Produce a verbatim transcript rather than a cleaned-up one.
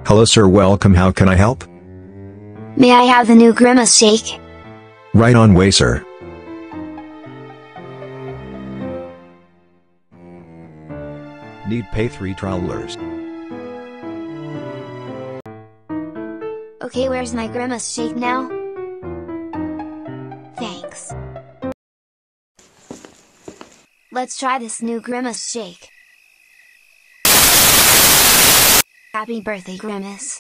Hello sir, welcome, how can I help? May I have the new grimace shake? Right on way sir. Need pay three trollers. Okay, where's my grimace shake now? Thanks. Let's try this new grimace shake. Happy birthday, Grimace.